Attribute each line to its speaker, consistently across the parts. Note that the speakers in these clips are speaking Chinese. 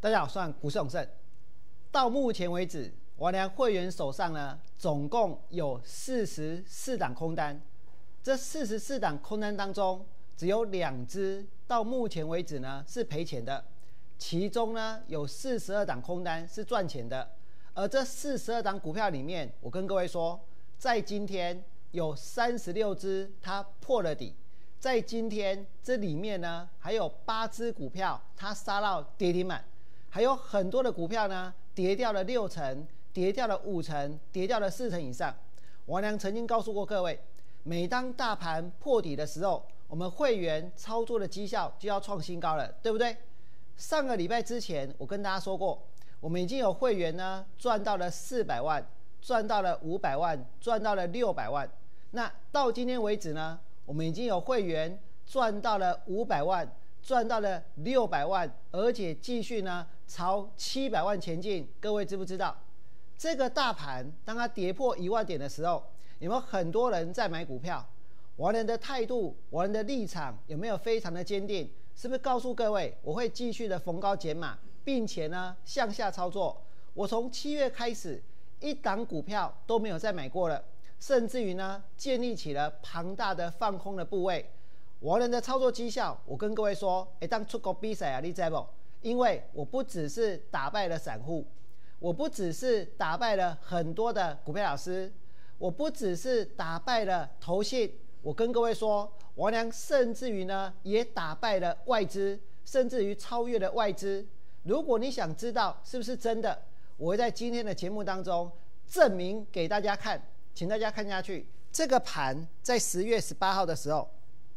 Speaker 1: 大家好，我是股市永胜。到目前为止，王良会员手上呢，总共有44档空单。这44档空单当中，只有2只到目前为止呢是赔钱的，其中呢有42档空单是赚钱的。而这42档股票里面，我跟各位说，在今天有36只它破了底。在今天这里面呢，还有8只股票它杀到跌停板，还有很多的股票呢跌掉了6成，跌掉了5成，跌掉了4成以上。王良曾经告诉过各位，每当大盘破底的时候，我们会员操作的绩效就要创新高了，对不对？上个礼拜之前，我跟大家说过，我们已经有会员呢赚到了400万，赚到了500万，赚到了600万。那到今天为止呢，我们已经有会员赚到了500万，赚到了600万，而且继续呢朝700万前进。各位知不知道，这个大盘当它跌破1万点的时候，有没有很多人在买股票？王良的态度，王良的立场有没有非常的坚定？是不是告诉各位，我会继续的逢高减码，并且呢向下操作？我从7月开始，一档股票都没有再买过了。甚至于呢，建立起了庞大的放空的部位。王良的操作绩效，我跟各位说，当出国比赛啊，你知不？因为我不只是打败了散户，我不只是打败了很多的股票老师，我不只是打败了投信，我跟各位说，王良甚至于呢，也打败了外资，甚至于超越了外资。如果你想知道是不是真的，我会在今天的节目当中证明给大家看。请大家看下去，这个盘在10月18号的时候，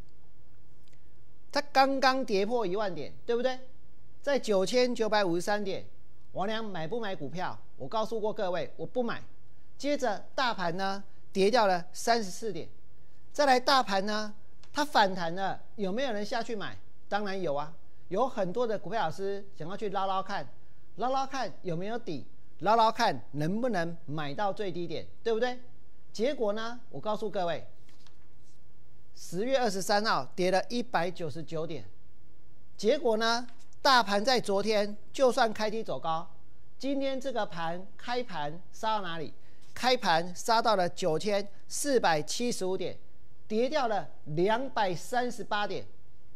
Speaker 1: 它刚刚跌破1万点，对不对？在9953点，王良买不买股票？我告诉过各位，我不买。接着大盘呢跌掉了34点，再来大盘呢它反弹了，有没有人下去买？当然有啊，有很多的股票老师想要去捞捞看，捞捞看有没有底，捞捞看能不能买到最低点，对不对？结果呢？我告诉各位，10月23号跌了199点。结果呢？大盘在昨天就算开低走高，今天这个盘开盘杀到哪里？开盘杀到了9475点，跌掉了238点，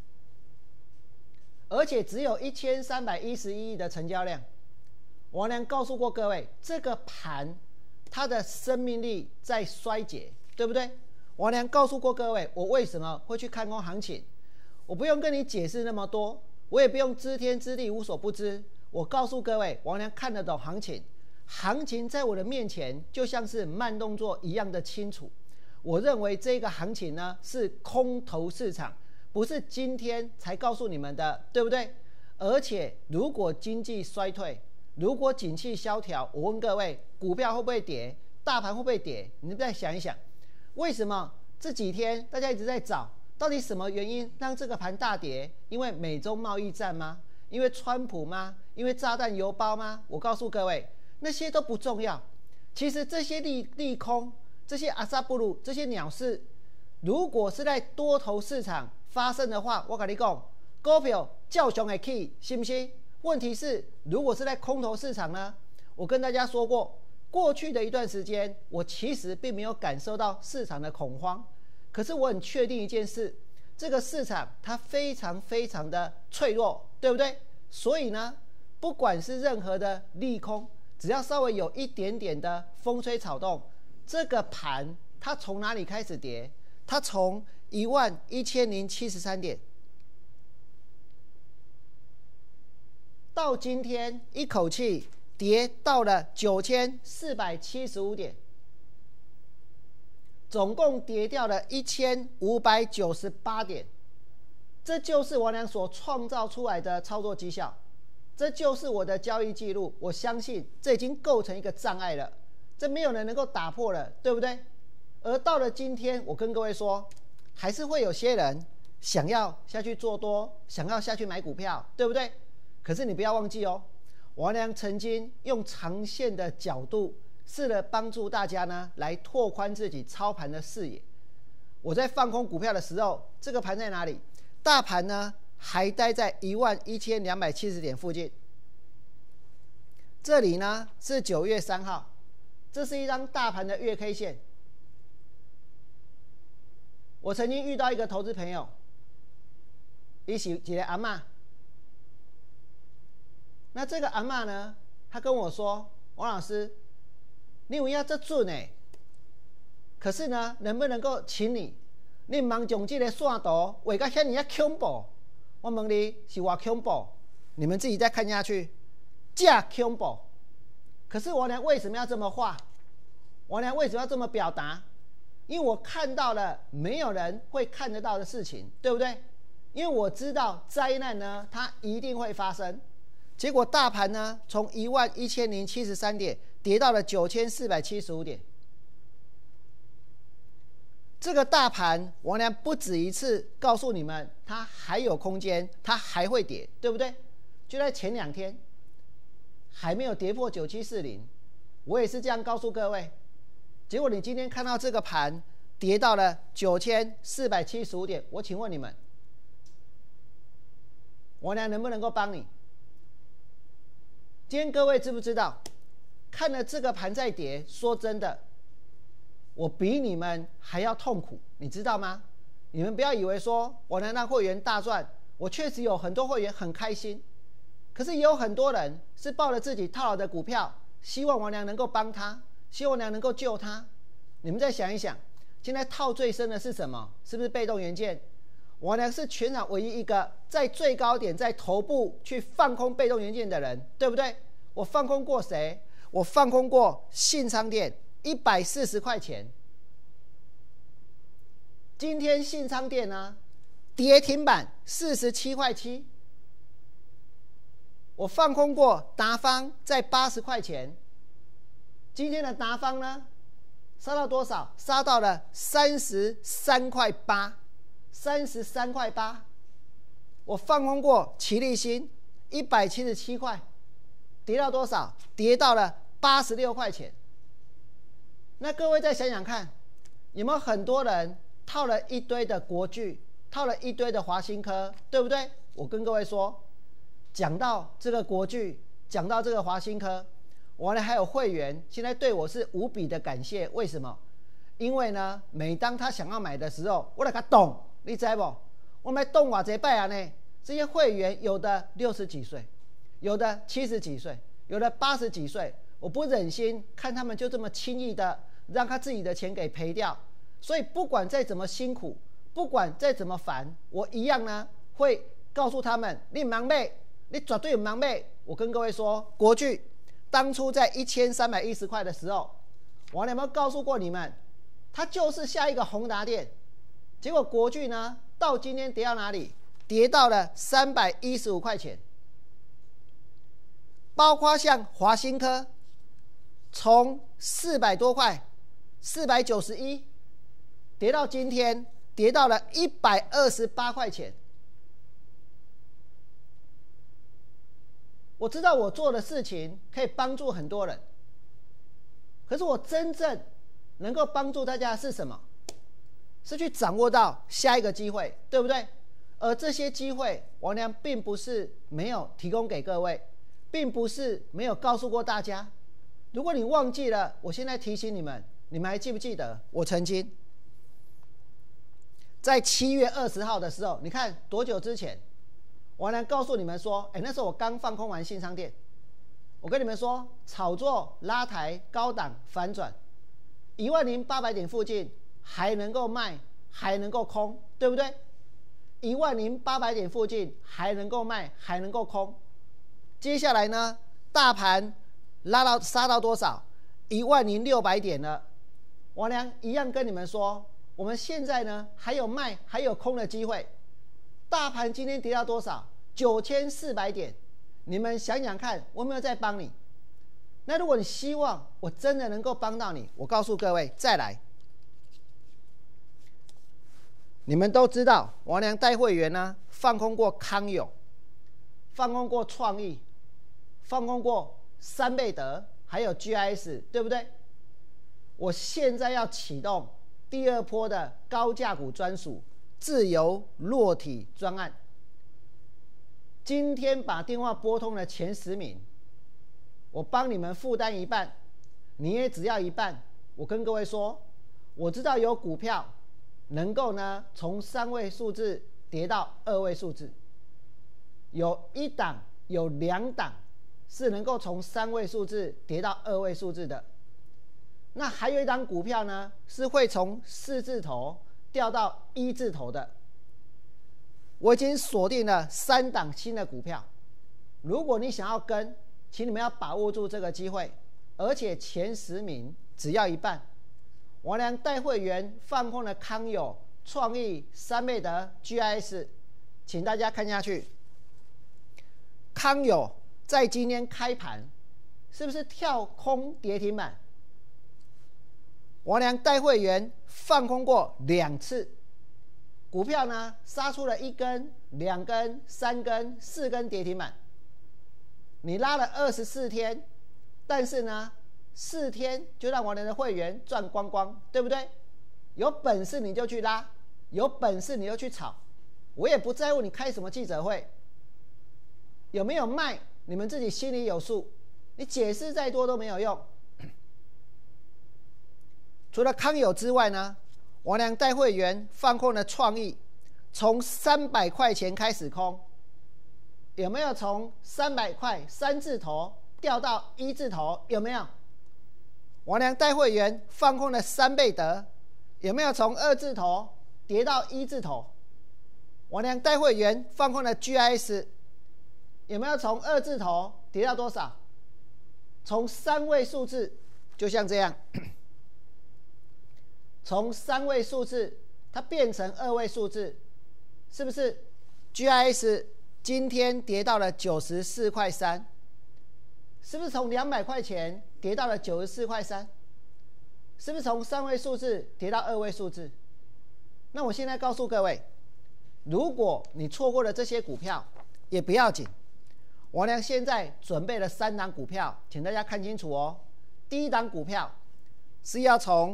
Speaker 1: 而且只有1311亿的成交量。王良告诉过各位，这个盘它的生命力在衰竭，对不对？王良告诉过各位，我为什么会去看空行情，我不用跟你解释那么多，我也不用知天知地无所不知。我告诉各位，王良看得懂行情，行情在我的面前就像是慢动作一样的清楚。我认为这个行情呢是空头市场，不是今天才告诉你们的，对不对？而且如果经济衰退，如果景气萧条，我问各位，股票会不会跌？大盘会不会跌？你们再想一想，为什么这几天大家一直在找，到底什么原因让这个盘大跌？因为美中贸易战吗？因为川普吗？因为炸弹邮包吗？我告诉各位，那些都不重要。其实这些利空，这些阿萨布鲁，这些鸟事，如果是在多头市场发生的话，我跟你讲，股票照常会起，信不信？问题是，如果是在空头市场呢？我跟大家说过，过去的一段时间，我其实并没有感受到市场的恐慌。可是我很确定一件事，这个市场它非常非常的脆弱，对不对？所以呢，不管是任何的利空，只要稍微有一点点的风吹草动，这个盘它从哪里开始跌？它从11073点。到今天一口气跌到了9475点，总共跌掉了1598点。这就是王良所创造出来的操作绩效，这就是我的交易记录。我相信这已经构成一个障碍了，这没有人能够打破了，对不对？而到了今天，我跟各位说，还是会有些人想要下去做多，想要下去买股票，对不对？可是你不要忘记哦，王良曾经用长线的角度试着帮助大家呢，来拓宽自己操盘的视野。我在放空股票的时候，这个盘在哪里？大盘呢还待在11270点附近。 这里呢是9月3号，这是一张大盘的月 K 线。我曾经遇到一个投资朋友，他是一个阿嬷。那这个阿嬷呢，她跟我说：“王老师，你有要这准呢？可是呢，能不能够请你忙将这个线图画到遐尼啊恐怖？我问你是多恐怖？你们自己再看下去，假恐怖。可是王良为什么要这么画？王良为什么要这么表达？因为我看到了没有人会看得到的事情，对不对？因为我知道灾难呢，它一定会发生。结果大盘呢，从11073点跌到了9475点。这个大盘，王良不止一次告诉你们，它还有空间，它还会跌，对不对？就在前2天，还没有跌破9740，我也是这样告诉各位。结果你今天看到这个盘跌到了9475点，我请问你们，王良能不能够帮你？今天各位知不知道，看了这个盘在跌，说真的，我比你们还要痛苦，你知道吗？你们不要以为说我能让会员大赚，我确实有很多会员很开心，可是也有很多人是抱着自己套牢的股票，希望王良能够帮他，希望王良能够救他。你们再想一想，现在套最深的是什么？是不是被动元件？王良是全场唯一一个在最高点在头部去放空被动元件的人，对不对？我放空过谁？我放空过信昌电140块钱。今天信昌电呢，跌停板47块7。我放空过达方在80块钱。今天的达方呢，杀到多少？杀到了33块8，33块8。我放空过奇力新177块，跌到多少？跌到了86块钱。那各位再想想看，有没有很多人套了一堆的国巨，套了一堆的华新科，对不对？我跟各位说，讲到这个国巨，讲到这个华新科，我呢还有会员现在对我是无比的感谢。为什么？因为呢，每当他想要买的时候，我来给他动，你知不？我们来动我这拜啊呢？这些会员有的60几岁，有的70几岁，有的80几岁，我不忍心看他们就这么轻易的让他自己的钱给赔掉，所以不管再怎么辛苦，不管再怎么烦，我一样呢会告诉他们：你忙买，你绝对忙买。我跟各位说，国巨当初在1310块的时候，我有没有告诉过你们，它就是下一个宏达电？结果国巨呢，到今天跌到哪里？跌到了315块钱。包括像华新科，从400多块，491，跌到今天跌到了128块钱。我知道我做的事情可以帮助很多人，可是我真正能够帮助大家的是什么？是去掌握到下一个机会，对不对？而这些机会，王良并不是没有提供给各位，并不是没有告诉过大家。如果你忘记了，我现在提醒你们，你们还记不记得我曾经在7月20号的时候，你看多久之前，王良告诉你们说，那时候我刚放空完信昌电，我跟你们说，炒作拉抬高档反转，10800点附近还能够卖，还能够空，对不对？10800点附近还能够卖，还能够空。接下来呢，大盘杀到多少？10600点了。王良一样跟你们说，我们现在呢还有卖还有空的机会。大盘今天跌到多少？9400点。你们想想看，我有没有在帮你？那如果你希望我真的能够帮到你，我告诉各位，再来。你们都知道，王良带会员呢放空过康永，放空过创意，放空过三倍德，还有 GIS， 对不对？我现在要启动第2波的高价股专属自由落体专案。今天把电话拨通了前10名， 我帮你们负担一半，你也只要一半。我跟各位说，我知道有股票能够呢从3位数字跌到2位数字，有1档有2档是能够从3位数字跌到2位数字的。那还有一档股票呢，是会从4字头掉到1字头的。我已经锁定了3档新的股票，如果你想要跟，请你们要把握住这个机会，而且前10名只要一半。王良带会员放空了康友、创意、3倍德、GIS， 请大家看下去。康友在今天开盘是不是跳空跌停板？王良带会员放空过2次，股票呢杀出了1根、2根、3根、4根跌停板。你拉了24天，但是呢4天就让王良的会员赚光光，对不对？有本事你就去拉，有本事你就去炒，我也不在乎你开什么记者会，有没有卖你们自己心里有数，你解释再多都没有用。除了康友之外呢，王良带会员放空了创意，从300块钱开始空，有没有从300块3字头掉到1字头？有没有？王良带会员放空了3倍德，有没有从2字头跌到1字头？王良带会员放空了 GIS， 有没有从2字头跌到多少？从3位数字，就像这样，从3位数字它变成2位数字，是不是 GIS 今天跌到了94块3？是不是从200块钱跌到了94块3？是不是从3位数字跌到2位数字？那我现在告诉各位，如果你错过了这些股票也不要紧，王良现在准备了3档股票，请大家看清楚哦。第一档股票是要从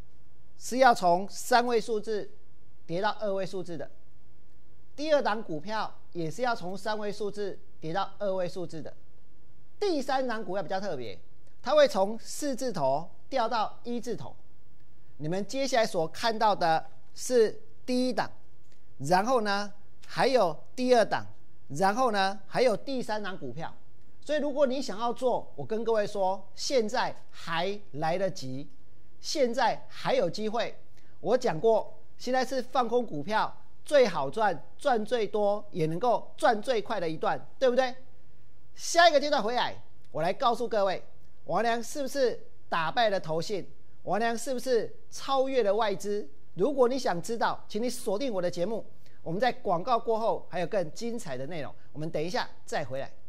Speaker 1: 3位数字跌到2位数字的，第二档股票也是要从3位数字跌到2位数字的，第3档股票比较特别，它会从4字头掉到1字头。你们接下来所看到的是第一档，然后呢还有第2档，然后呢还有第3档股票。所以如果你想要做，我跟各位说，现在还来得及，现在还有机会。我讲过，现在是放空股票最好赚、赚最多，也能够赚最快的一段，对不对？下一个阶段回来，我来告诉各位，王良是不是打败了投信？王良是不是超越了外资？如果你想知道，请你锁定我的节目，我们在广告过后还有更精彩的内容，我们等一下再回来。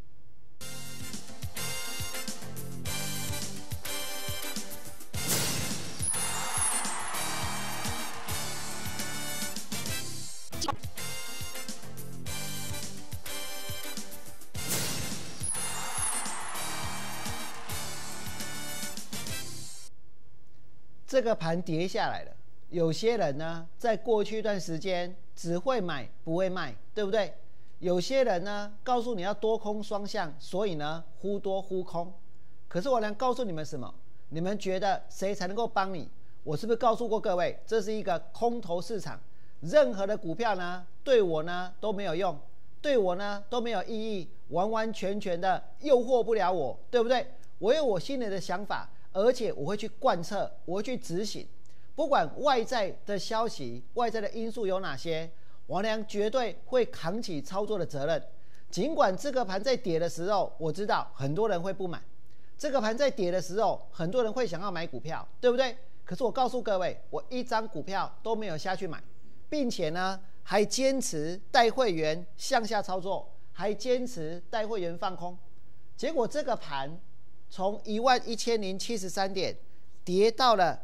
Speaker 1: 这个盘跌下来了，有些人呢，在过去一段时间只会买不会卖，对不对？有些人呢，告诉你要多空双向，所以呢，忽多忽空。可是我能告诉你们什么？你们觉得谁才能够帮你？我是不是告诉过各位，这是一个空头市场，任何的股票呢，对我呢都没有用，对我呢都没有意义，完完全全的诱惑不了我，对不对？我有我心里的想法。而且我会去贯彻，我会去执行，不管外在的消息、外在的因素有哪些，王良绝对会扛起操作的责任。尽管这个盘在跌的时候，我知道很多人会不满，这个盘在跌的时候，很多人会想要买股票，对不对？可是我告诉各位，我一张股票都没有下去买，并且呢，还坚持带会员向下操作，还坚持带会员放空，结果这个盘从11073点跌到了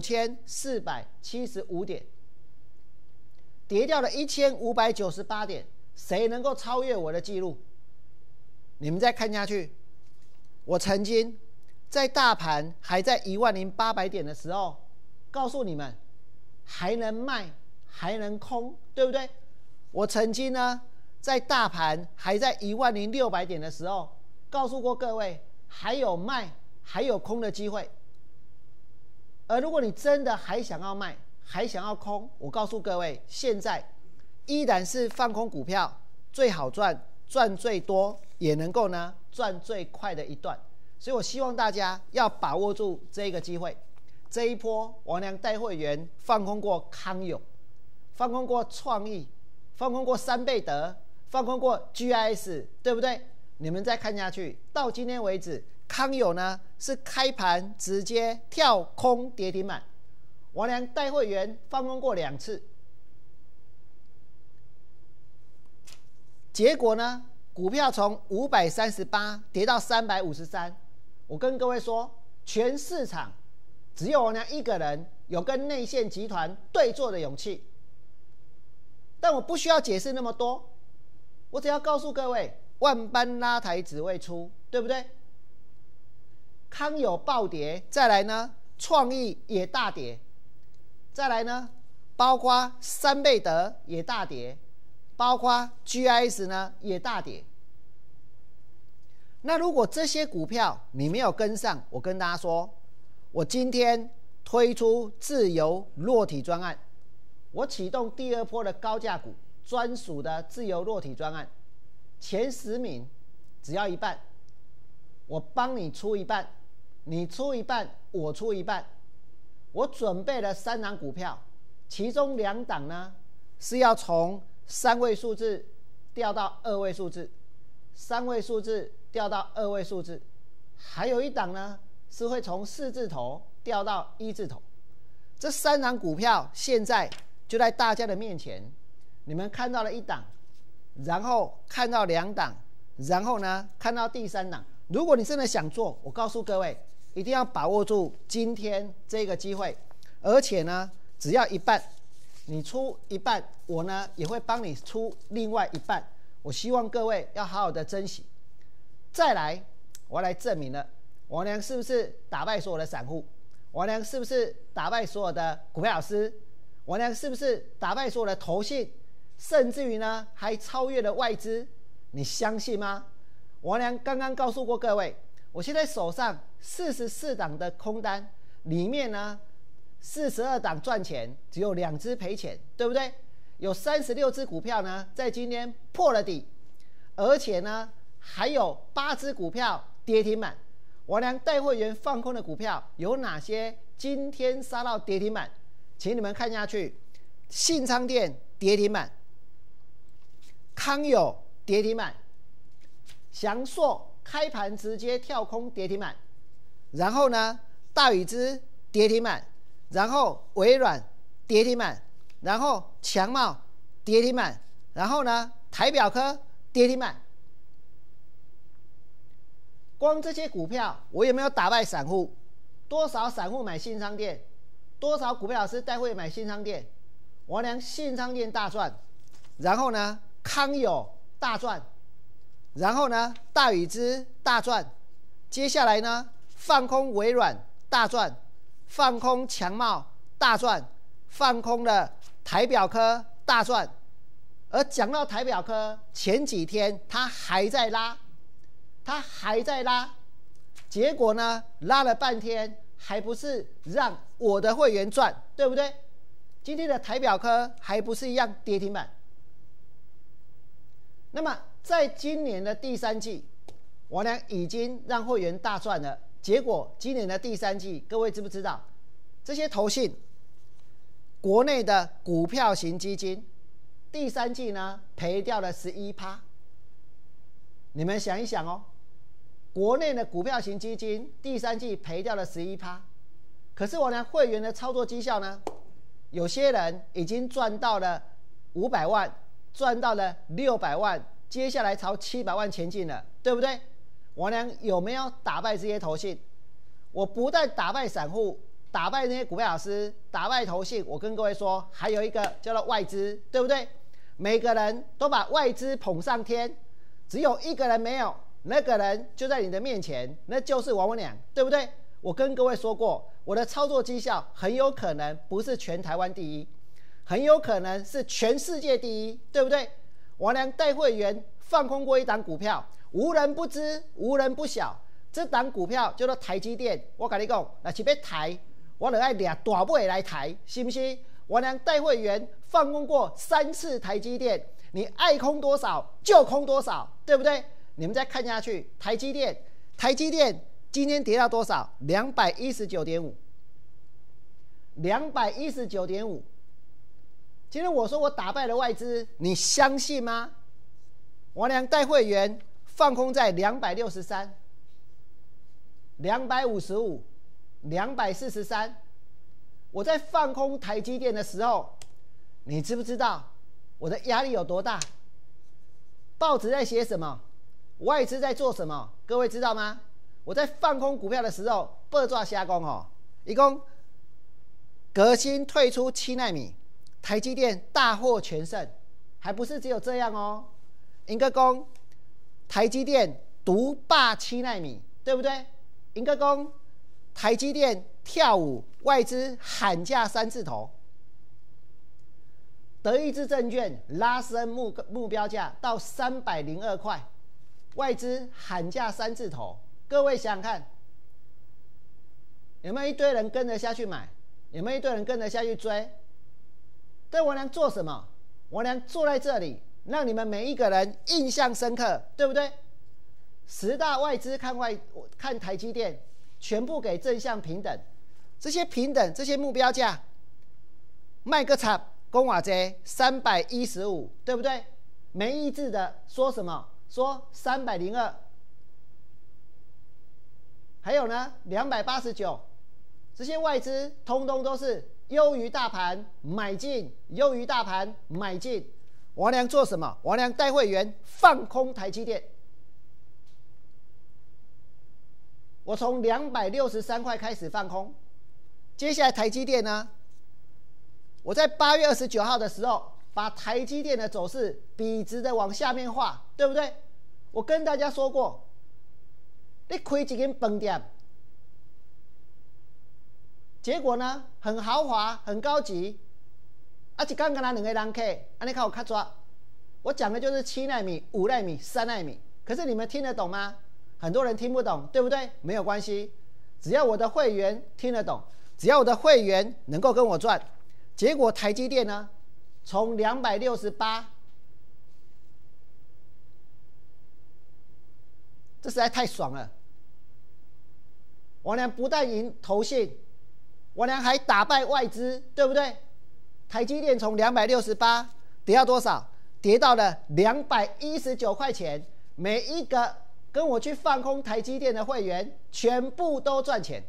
Speaker 1: 9475点，跌掉了1598点，谁能够超越我的记录？你们再看下去，我曾经在大盘还在10800点的时候，告诉你们还能卖还能空，对不对？我曾经呢在大盘还在10600点的时候，告诉过各位还有卖还有空的机会。而如果你真的还想要卖还想要空，我告诉各位，现在依然是放空股票最好赚、赚最多，也能够呢赚最快的一段。所以我希望大家要把握住这个机会。这一波王良带会员放空过康友，放空过创意，放空过三倍德，放空过 GIS， 对不对？你们再看下去，到今天为止，康友呢是开盘直接跳空跌停板，王良带会员放空过2次，结果呢，股票从538跌到353。我跟各位说，全市场只有王良一个人有跟内线集团对做的勇气。但我不需要解释那么多，我只要告诉各位，万般拉抬只为出，对不对？康友暴跌，再来呢，创意也大跌，再来呢，包括三倍德也大跌，包括 GIS 呢也大跌。那如果这些股票你没有跟上，我跟大家说，我今天推出自由落体专案，我启动第2波的高价股专属的自由落体专案，前10名只要1半，我帮你出1半，你出1半，我出1半。我准备了3档股票，其中2档呢是要从3位数字调到2位数字，3位数字调到2位数字，还有1档呢是会从4字头调到1字头。这3档股票现在就在大家的面前，你们看到了1档，然后看到2档，然后呢看到第3档。如果你真的想做，我告诉各位，一定要把握住今天这个机会，而且呢只要1半，你出1半，我呢也会帮你出另外1半。我希望各位要好好的珍惜。再来，我要来证明了，王良是不是打败所有的散户？王良是不是打败所有的股票老师？王良是不是打败所有的投信？甚至于呢还超越了外资？你相信吗？王良刚刚告诉过各位，我现在手上44档的空单，里面呢42档赚钱，只有2只赔钱，对不对？有36只股票呢在今天破了底，而且呢还有8只股票跌停板。王良带会员放空的股票有哪些今天杀到跌停板？请你们看下去，信昌店跌停板，康友跌停板，祥硕开盘直接跳空跌停板，然后呢大宇资跌停板，然后微软跌停板，然后强茂跌停板，然后呢台表科跌停板。光这些股票，我有没有打败散户？多少散户买信昌店？多少股票老师带会买信昌店？王良信昌店大赚，然后呢康友大赚，然后呢大宇资大赚，接下来呢放空微软大赚，放空强茂大赚，放空了台表科大赚。而讲到台表科，前几天它还在拉，结果呢拉了半天，还不是让我的会员赚，对不对？今天的台表科还不是一样跌停板。那么在今年的第3季，王良已经让会员大赚了。结果今年的第3季，各位知不知道这些投信国内的股票型基金第3季呢赔掉了11%。你们想一想哦，国内的股票型基金第3季赔掉了11%，可是我呢会员的操作绩效呢，有些人已经赚到了500万，赚到了600万，接下来朝700万前进了，对不对？王良有没有打败这些投信？我不但打败散户，打败那些股票老师，打败投信，我跟各位说，还有一个叫做外资，对不对？每个人都把外资捧上天，只有一个人没有，那个人就在你的面前，那就是王良，对不对？我跟各位说过，我的操作绩效很有可能不是全台湾第一，很有可能是全世界第一，对不对？王良带会员放空过一档股票，无人不知，无人不晓， 这档股票叫做台积电。我跟你讲，那是要抬，我就要抓大尾来抬，是不是？我俩带会员放空过3次台积电，你爱空多少就空多少，对不对？你们再看下去，台积电今天跌到多少？219.5，219.5。今天我说我打败了外资，你相信吗？我俩带会员放空在263、255、243。我在放空台积电的时候，你知不知道我的压力有多大？报纸在写什么？外资在做什么？各位知道吗？我在放空股票的时候，报纸瞎讲哦，一共革新退出7奈米，台积电大获全胜，还不是只有这样哦。应该讲台积电独霸7奈米，对不对？应该讲台积电跳舞，外资喊价3字头。德意志证券拉升目标价到302块，外资喊价3字头。各位想想看，有没有一堆人跟着下去买？有没有一堆人跟着下去追？但我俩做什么？我俩坐在这里，让你们每一个人印象深刻，对不对？10大外资看台积电，全部给正向平等。这些平等，这些目标价，卖个差公瓦贼315，对不对？没意志的说什么？说302，还有呢289，这些外资通通都是优于大盘买进，优于大盘买进。王良做什么？王良带会员放空台积电。我从263块开始放空，接下来台积电呢？我在8月29号的时候，把台积电的走势笔直的往下面画，对不对？我跟大家说过，你开一间饭店，结果呢很豪华、很高级，一天跟他2个人客，安尼看我看抓。我讲的就是7奈米、5奈米、3奈米，可是你们听得懂吗？很多人听不懂，对不对？没有关系，只要我的会员听得懂，只要我的会员能够跟我赚。结果台积电呢，从268，这实在太爽了。王良不但赢投信，王良还打败外资，对不对？台积电从268跌到多少？跌到了219块钱。每一个跟我去放空台积电的会员，全部都赚钱。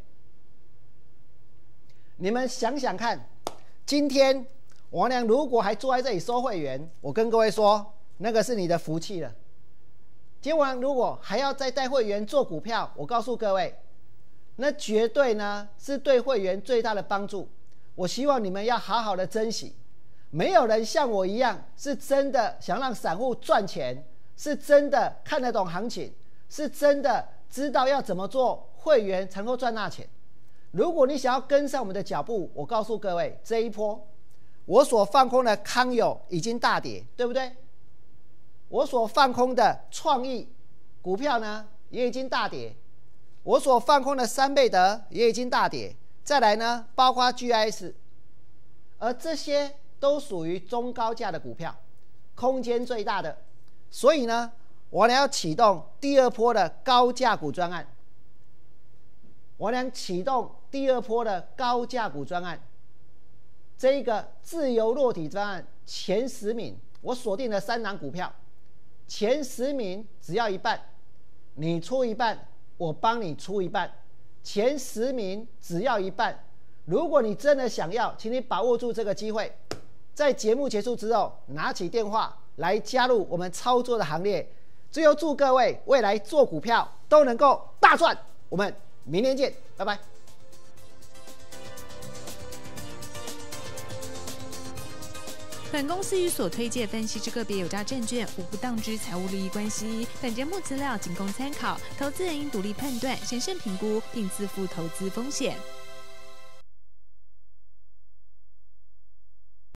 Speaker 1: 你们想想看，今天王良如果还坐在这里收会员，我跟各位说，那个是你的福气了。今天王良如果还要再带会员做股票，我告诉各位，那绝对呢是对会员最大的帮助。我希望你们要好好的珍惜。没有人像我一样是真的想让散户赚钱，是真的看得懂行情，是真的知道要怎么做会员才能够赚大钱。如果你想要跟上我们的脚步，我告诉各位，这一波我所放空的康友已经大跌，对不对？我所放空的创意股票呢也已经大跌，我所放空的3倍德也已经大跌，再来呢包括 GIS， 而这些都属于中高价的股票，空间最大的。所以呢，我俩要启动第2波的高价股专案。我俩启动第2波的高价股专案，这一个自由落体专案前10名，我锁定了3档股票，前10名只要一半，你出一半，我帮你出一半，前10名只要一半。如果你真的想要，请你把握住这个机会，在节目结束之后，拿起电话来加入我们操作的行列。最后祝各位未来做股票都能够大赚。我们明天见，拜拜。
Speaker 2: 本公司与所推介分析之个别有价证券无不当之财务利益关系。本节目资料仅供参考，投资人应独立判断、审慎评估，并自负投资风险。